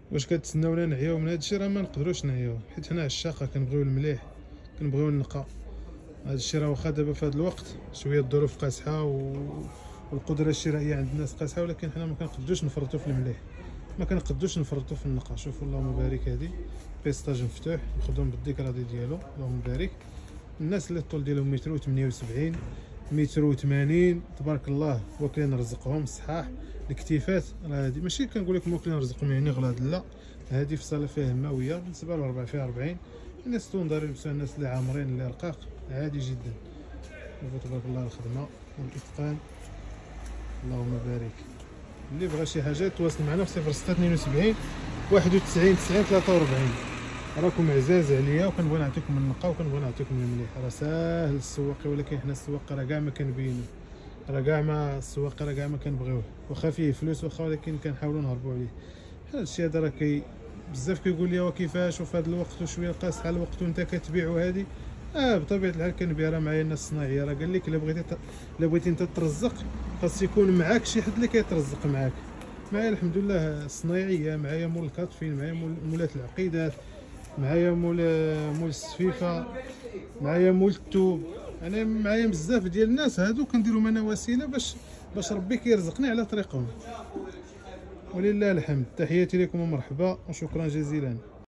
واش كتسناونا نعياو من هادشي؟ راه ما نقدروش نعياو، حيت حنا عشاقه كنبغيو المليح، كنبغيو النقا. هادشي راه واخا دابا في هاد الوقت شويه الظروف قاصحه والقدره الشرائيه عند الناس قاصحه، ولكن حنا ما كنقدوش نفرطوا في المليح، ما كنقدوش نفرطوا في النقا. شوفوا اللهم بارك، هادي بيستاج مفتوح مخدوم بالديكرادي ديالو، اللهم بارك. الناس اللي الطول ديالهم متر و 78 متر و 80 تبارك الله، واكلين رزقهم صحاح. الكتيفات راه هادي ماشي كنقول لكم واكلين رزقهم يعني غلاد، لا، هادي في صاله فيها هماويه بالنسبه للربع فيها 40. الناس توندار يلبسوها الناس اللي عامرين اللي رقاق، عادي جدا. شوفوا تبارك الله الخدمه والاتقان، اللهم بارك. اللي بغى شي حاجه يتواصل معنا في 0672 91 90 43. راكم عزاز عليا وكنبغي نعطيكم النقا وكنبغي نعطيكم المليح. راه ساهل السواقي، ولكن حنا السواقي راه كاع ما كنبينو، راه كاع ما السواقي راه كاع ما كنبغيوه، واخا فيه فلوس واخا، ولكن كنحاولوا نهربوا عليه. بحال هادشي هذا راه بزاف كيقول لي وكيفاش وفي هذا الوقت وشويه قاصحه الوقت وانت كتبيعوا هادي. بطبيعه الحال كنبيع، راه معايا الناس الصناعيه، راه قال لك الا بغيتي انت ترزق خاص يكون معاك شي حد اللي كيترزق معاك. معايا الحمد لله الصنايعيه، معايا مول الكاطفين، معايا مولات العقيدات، معايا مول السفيفه، معايا مول التوب. انا معايا بزاف ديال الناس هادو كنديرهم انا وسيله باش ربي كيرزقني على طريقهم. ولله الحمد. تحياتي لكم ومرحبا وشكرا جزيلا.